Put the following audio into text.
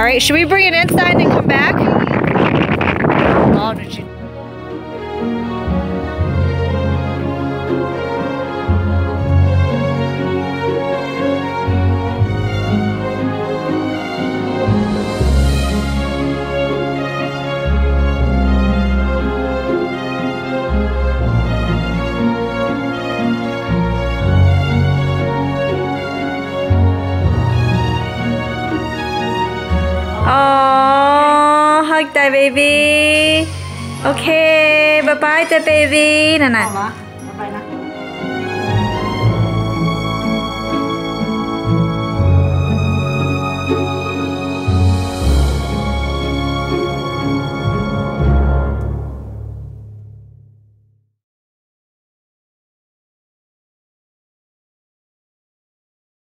right, should we bring it inside and come back? Oh, did you? Oh, hug that baby. Okay, bye-bye, the baby. Nè nè.